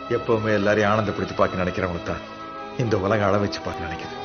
எப்பவுமே எல்லாரையும் ஆனந்தப்படுத்தி பார்க்க நினைக்கிறவங்களுக்கு தான் இந்த உலகம் அள வச்சு பார்க்க நினைக்குது.